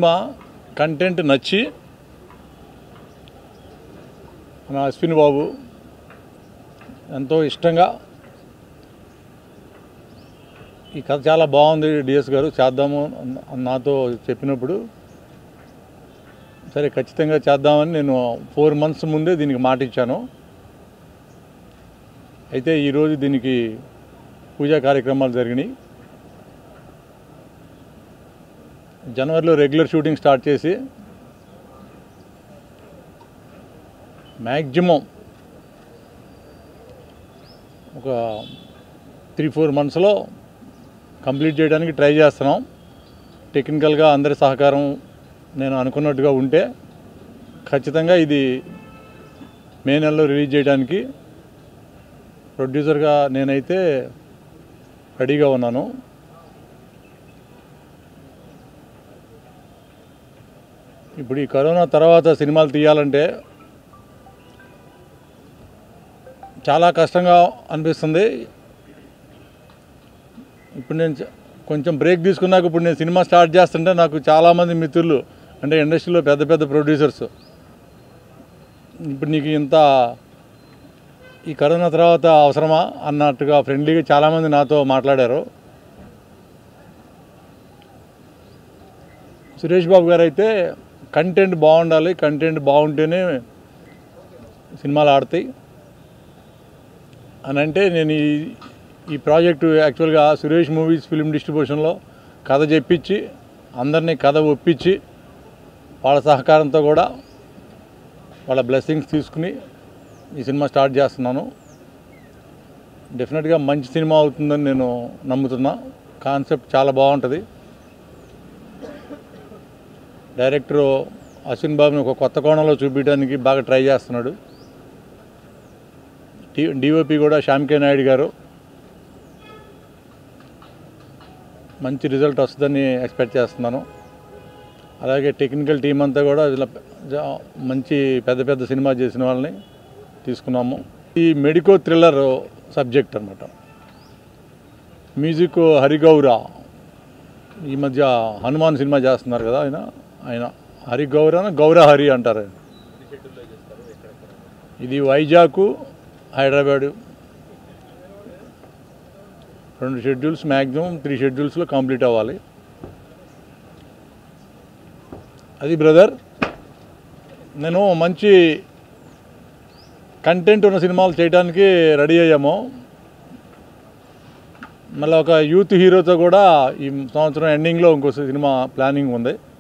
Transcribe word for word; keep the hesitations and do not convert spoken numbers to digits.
Cinema content నచ్చి మన అశ్విన్ బాబు ఎంతో ఇష్టంగా ఈ కథ చాలా బాగుంది డిఎస్ గారు చేద్దాము నాతో చెప్పినప్పుడు సరే ఖచ్చితంగా చేద్దామని నేను ఫోర్ మంత్స్ ముందే దీనికి మాట ఇచ్చాను. అయితే ఈరోజు దీనికి పూజా కార్యక్రమాలు జరిగినాయి. జనవరిలో రెగ్యులర్ షూటింగ్ స్టార్ట్ చేసి మ్యాక్సిమం ఒక త్రీ ఫోర్ మంత్స్లో కంప్లీట్ చేయడానికి ట్రై చేస్తున్నాం. టెక్నికల్గా అందరి సహకారం నేను అనుకున్నట్టుగా ఉంటే ఖచ్చితంగా ఇది మే నెలలో రిలీజ్ చేయడానికి ప్రొడ్యూసర్గా నేనైతే రెడీగా ఉన్నాను. ఇప్పుడు ఈ కరోనా తర్వాత సినిమాలు తీయాలంటే చాలా కష్టంగా అనిపిస్తుంది. ఇప్పుడు నేను కొంచెం బ్రేక్ తీసుకున్నాక ఇప్పుడు నేను సినిమా స్టార్ట్ చేస్తుంటే నాకు చాలామంది మిత్రులు అంటే ఇండస్ట్రీలో పెద్ద పెద్ద ప్రొడ్యూసర్స్ ఇప్పుడు నీకు ఇంత ఈ కరోనా తర్వాత అవసరమా అన్నట్టుగా ఫ్రెండ్లీగా చాలామంది నాతో మాట్లాడారు. సురేష్ బాబు గారు అయితే కంటెంట్ బాగుండాలి, కంటెంట్ బాగుంటేనే సినిమాలు ఆడతాయి అని అంటే నేను ఈ ఈ ప్రాజెక్టు యాక్చువల్గా సురేష్ మూవీస్ ఫిల్మ్ డిస్ట్రిబ్యూషన్లో కథ చెప్పించి అందరినీ కథ ఒప్పించి వాళ్ళ సహకారంతో కూడా వాళ్ళ బ్లెస్సింగ్స్ తీసుకుని ఈ సినిమా స్టార్ట్ చేస్తున్నాను. డెఫినెట్గా మంచి సినిమా అవుతుందని నేను నమ్ముతున్నా. కాన్సెప్ట్ చాలా బాగుంటుంది. డైరెక్టరు అశ్విన్ బాబుని ఒక కొత్త కోణంలో చూపించడానికి బాగా ట్రై చేస్తున్నాడు. డిఓపి కూడా శ్యామ్కే నాయుడు గారు మంచి రిజల్ట్ వస్తుందని ఎక్స్పెక్ట్ చేస్తున్నాను. అలాగే టెక్నికల్ టీం అంతా కూడా ఇలా మంచి పెద్ద పెద్ద సినిమా చేసిన వాళ్ళని తీసుకున్నాము. ఈ మెడికో థ్రిల్లర్ సబ్జెక్ట్ అన్నమాట. మ్యూజిక్ హరిగౌరా ఈ మధ్య హనుమాన్ సినిమా చేస్తున్నారు కదా ఆయన ఆయన హరిగౌరా గౌరా హరి అంటారు. ఇది వైజాగ్ హైదరాబాదు రెండు షెడ్యూల్స్ మ్యాక్సిమం త్రీ షెడ్యూల్స్లో కంప్లీట్ అవ్వాలి. అది బ్రదర్ నేను మంచి కంటెంట్ ఉన్న సినిమాలు చేయడానికి రెడీ అయ్యాము. మళ్ళీ ఒక యూత్ హీరోతో కూడా ఈ సంవత్సరం ఎండింగ్లో ఇంకో సినిమా ప్లానింగ్ ఉంది.